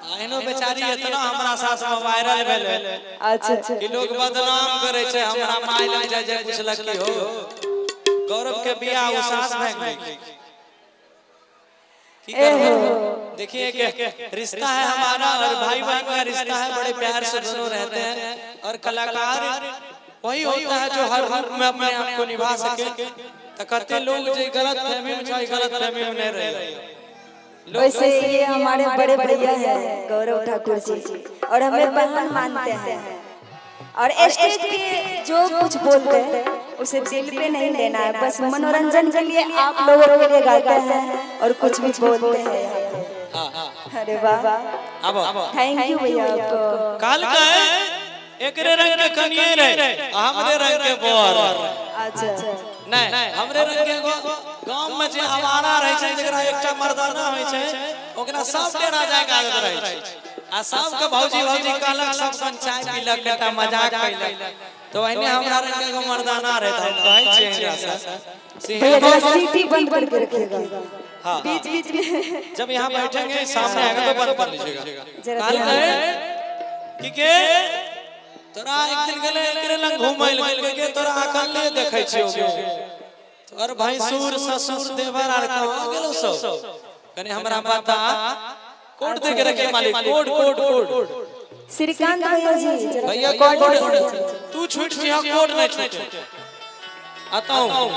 एहनो बेचारी इतना हमरा साथ में वायरल भेले। अच्छा कि लोग बदनाम करे छे हमरा माय लग जाय जे पूछलक कि हो गौरव के बियाह उसास भाग गई की करो। देखिए कि रिश्ता है हमारा और भाई भाई का रिश्ता है, बड़े प्यार से दोनों रहते हैं और कलाकार वही होता है जो हर रूप में अपने आप को निभा सके। तो कहते लोग जो गलत फहमी में चाहे गलत फहमी में नहीं रहे। वैसे ये हमारे बड़े भैया हैं गौरव ठाकुर जी और हमें बहन मानते हैं और स्टेज पे जो कुछ बोलते हैं उसे दिल पे नहीं लेना है, बस मनोरंजन के लिए आप लोगों के लिए गाते हैं और कुछ भी बोलते हैं। अरे वाह थैंक यू भैया आपको। काल का एकरे रंग के कनिए रहे हमरे रंग के बोर। अच्छा नहीं हमरे रंग के गांव में जे आवारा रहे छै जेकरा एकटा मर्दाना होय छै ओकरा सब डेरा जाय के आदत रहे छै आ सब के भौजी भौजी कहलक सब सन चाय पीलक कटा मजाक कइलक। तो एने हमरा रंग के मर्दाना रहे त कहै छै एकरा से सीटी बंद करके रखिएगा। हां बीच बीच में जब यहां बैठेंगे सामने आएगा तो बंद कर लीजिएगा। काल कहे कि तोरा एक दिन गेले एकरे लंग घुमैल गेल के तोरा अकल ले देखै छियो तोर भाई सूर ससुर देवर आर कहां गेलो सब कने हमरा बता कोड दे के रखे मालिक कोड कोड कोड श्रीकांत भैया जी भैया कोड तू छूट जिहा कोड नहीं छूटे आताऊ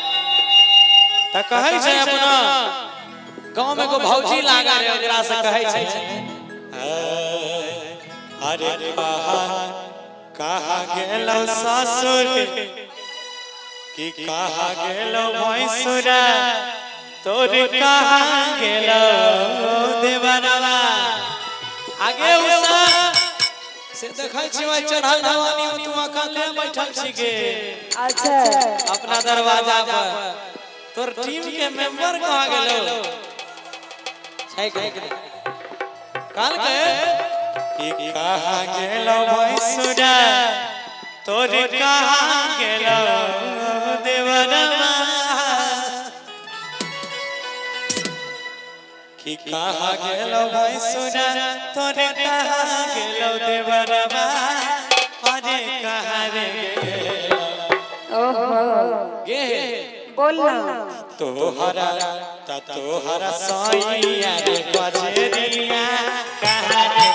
त कहै छै अपना गांव में को भौजी लागा रे ओकरा से कहै छै अरे कहा गेलो ससुर कि कहा गेलो भैंसुरा तोर कहा गेलो देवरवा आगे उसा से देखै छी ओइ चढ़ल जवानी में तू अकेले बैठल छी गे। अच्छा अपना दरवाजा पर तोर टीम के मेंबर कहा गेलो छै के काल के कि कहा गेलो भैंसुरा तोर कहा गेलो देवरवा कि कहा गेलो भैंसुरा तोर कहा गेलो देवरवा अरे कहा रे ओहो गे बोलना तोहरा साईया रे गजरिया कहा रे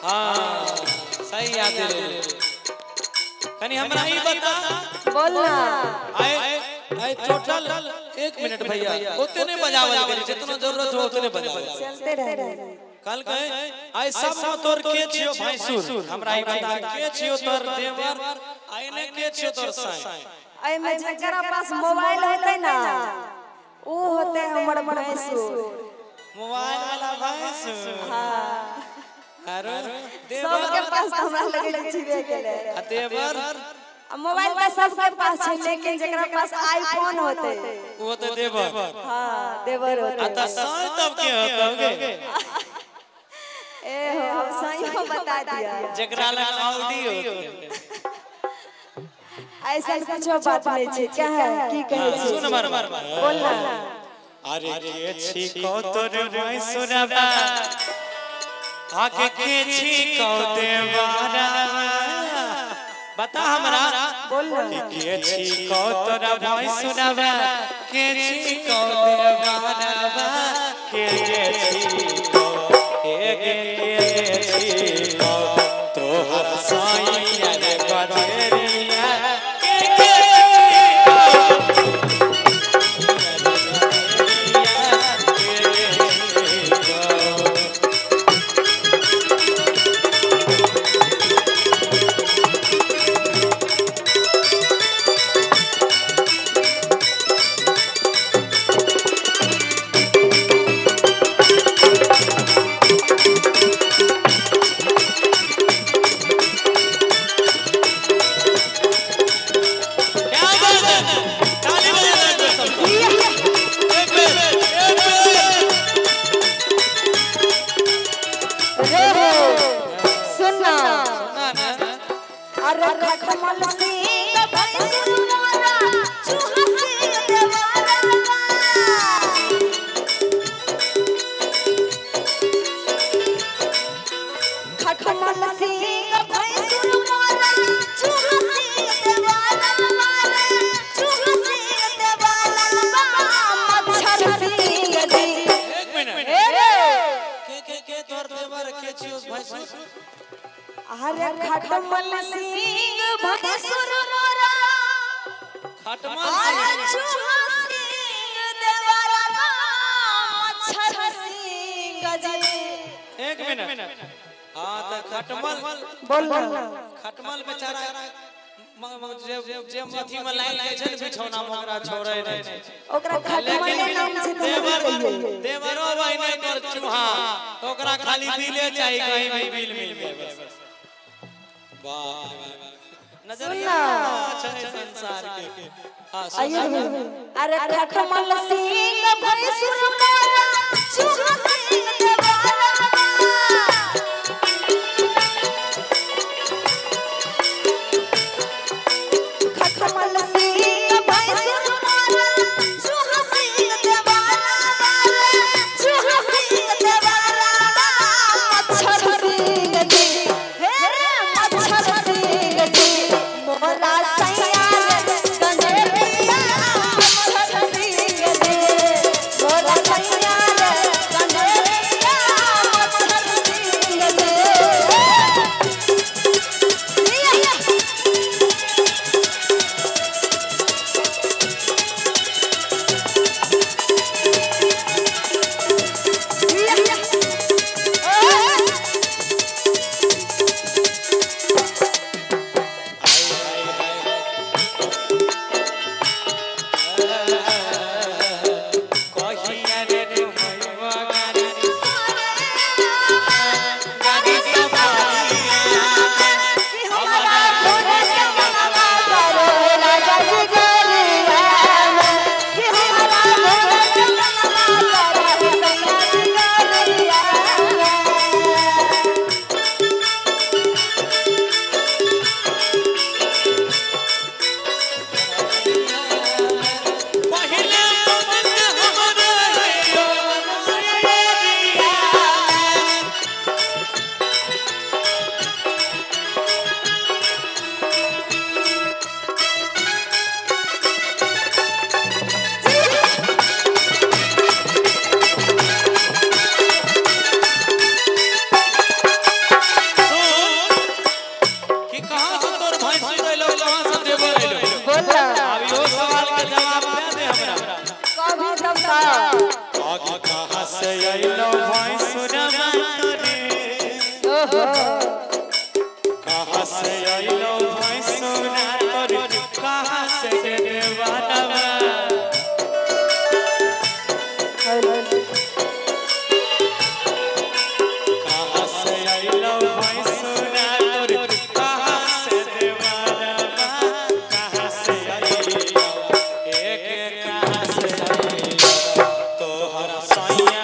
हाँ सही याद है। कनी हमरा ही बता बोलना आए टोटल 1 मिनट भैया उतने बजावल करी जितना जरूरत हो उतने बजावल चलते रहे। कल कहे आए सब में तोर के छियो भैंसुर हमरा ही बता के छियो तोर देवर आए ने के छियो तोर साईं आई में जकरा पास मोबाइल होते ना वो होते हमर भैंसुर मोबाइल वाला भैंसुर। हां अरे सबके पास हमरा लगे जीवे गेले देवर मोबाइल का सबके पास है लेकिन जकरा पास आईफोन होते वो तो देवर। हां देवर होते आता साईं तब के होतोगे ए हो अब साईं को बता दिया जकरा लग ऑडी होते ऐसा कुछ बात नहीं छै क्या है की कहे छी सुन मर बोलना अरे के छी को तोर भैंसुरबा आके के छी को देवारा बता हमरा बोलना के छी को तोर भैंसुरबा के छी को देवारा के छी को के छी को तोहर साईं रे गजरिया अरे खटमल सिंह भैंसुर मोरा खटमल चूहा सिंह देवरा मच्छर सिंह जी 1 मिनट हां त खटमल बोलना खटमल बेचारा जे मथी में लाइन के छै बिछौना में ओकरा छोड़ै नै छै ओकरा खटमल के नाम से देवरो भाई नै तोर चूहा ओकरा खाली दिले चाहिए कहीं भी बिल मिल जाए बस बाप रे नजरिया छै संसार के हां अरे खटमल सिंह भैंसुर मोरा चूहा सिंह देवरा खटमल सिंह भैंसुर मोरा चूहा सिंह देवरा चूहा सिंह देवरा मच्छर सिंह जी हे मच्छर सिंह जी मोरा सैया गंजेरिया मच्छर सिंह जी मोरा सैया गंजेरिया मच्छर सिंह कहाँ से आइलो भैंसुरा तोर कहाँ से देवानवा कहाँ से आइलो भैंसुरा तोर कहाँ से देवानवा कहाँ से आइलो एक कहाँ से आइलो तोहरा सैया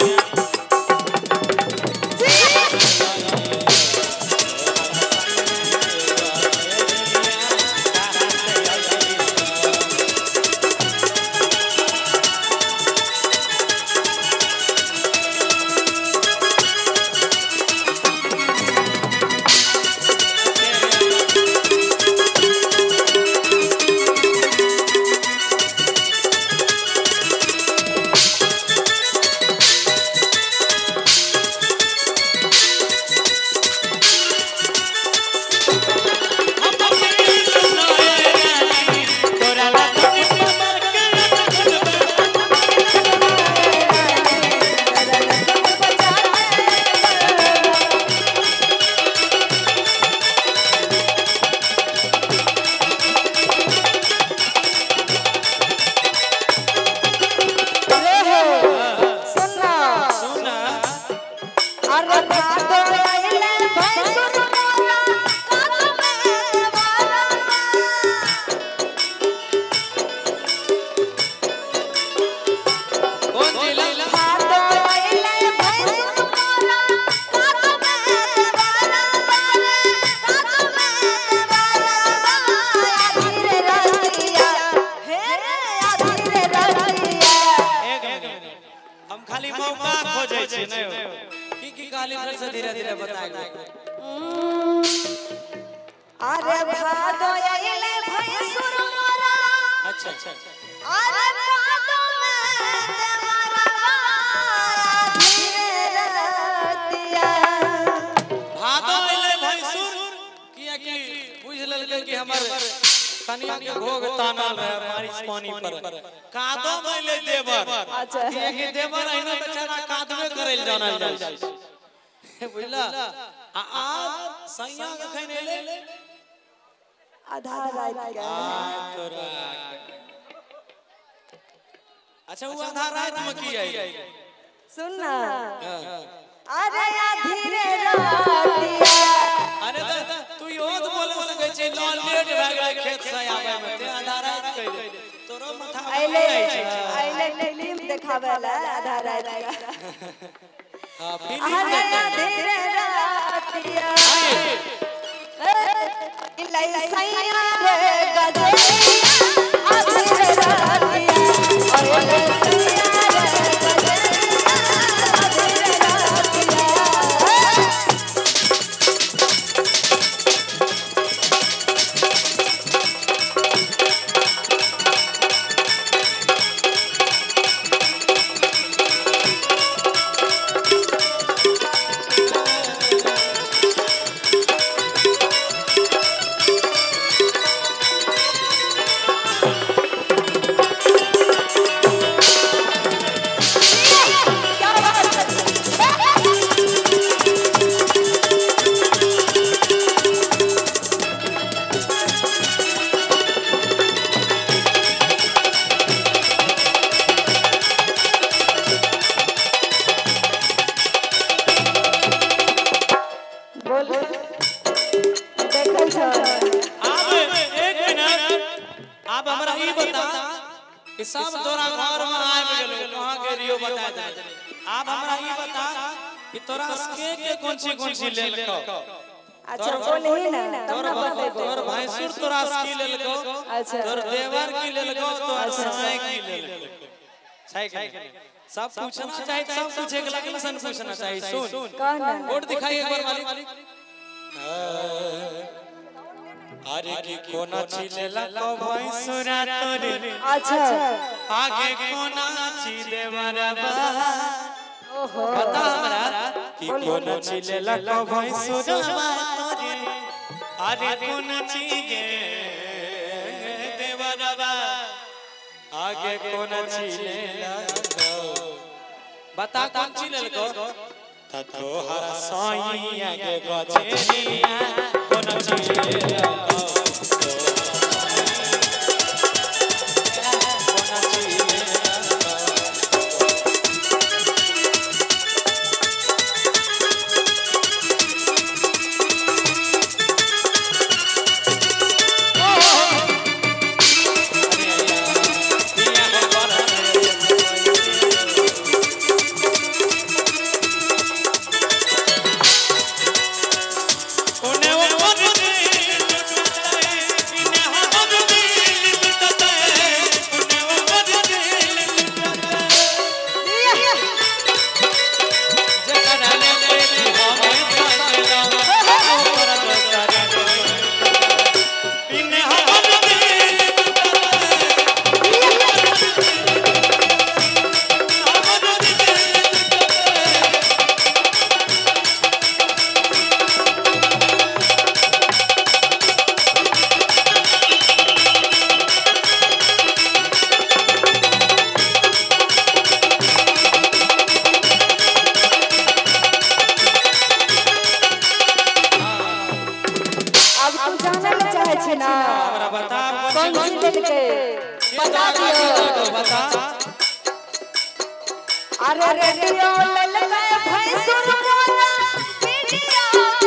खाली मौका खोजे छी नहीं की गाली फिर से धीरे-धीरे बताएगा अरे भादो आइले भैंसुर मोरा अच्छा अरे भादो में देवरा धीरे रतिया भादो आइले भैंसुर किया कि बुझ लेलके कि हमर कनिया के भोग तानल रहे बारिश पानी पर कादो आइले देवर अच्छा किया कि देवर अइना बेचारा कादवे करैल जानल जाय बुझला आ सैया के खैने ले आधा रात का तोरा अच्छा वो आधा रात में की आई सुन ना अरे या धीरे रतिया अरे तू योद बोल सकै छी लॉल लेट भ गेलै खेत से आबै में ते आधा रात कइले तोरो माथा आइले फिल्म देखावेला आधा रात का हां अरे या धीरे रतिया इलाई सैया रे गजरिया धीरे रतिया अरे सैया रे गजरिया धीरे रतिया सब तोरा घर में आब गेलो कहां के रियो बता दे आप हमरा ई बता कि तोरा के कौन सी लेलको अच्छा बोलही ना तोर भैंसुर तोरा की लेलको अच्छा तोर देवर की लेलको तोर साई की लेलको सही के सब पूछना चाहिए सब पूछे के लगे सन पूछना चाहिए सुन कहना वोट दिखाई एक बार मालिक अरे की कोना छिलेला को भैंसुरा तोरे अच्छा आगे कोना छिले मरबा ओहो बता हमरा की कोना छिलेला को भैंसुरा तोरे अरे कोना छिगे देवरबा आगे कोना छिलेला बता कौन छिलेल को तोहर साईया के गछेरिया कोन चिले अरे रेडियो ललका भैंसुर बोला वीडियो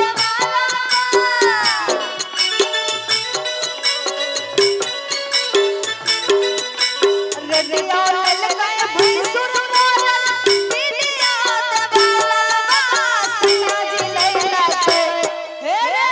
रेडियो ललका भैंसुर बोला वीडियो सैया जी लैला के हे रे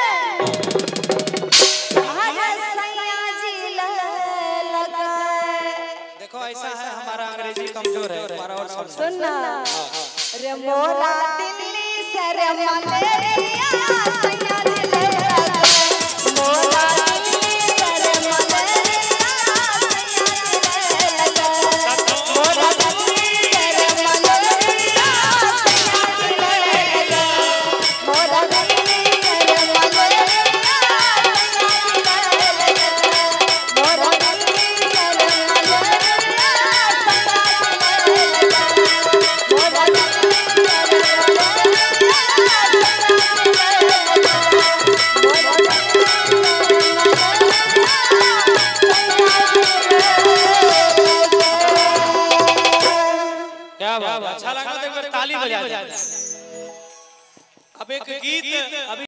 सैया जी लैला के। देखो ऐसा है हमारा अंग्रेजी कमजोर है हमारा और सुनना रे मोरा दिल्ली से रे मलेरिया सैया जी लैला के मोरा दिल्ली से रे मलेरिया सैया जी लैला के मोरा दिल्ली से रे मलेरिया सैया जी लैला के मोरा दिल्ली से रे मलेरिया सैया जी लैला के मोरा दिल्ली से रे मलेरिया क्या बात अच्छा लगा तो एक बार ताली बजा दे। अब एक गीत अभी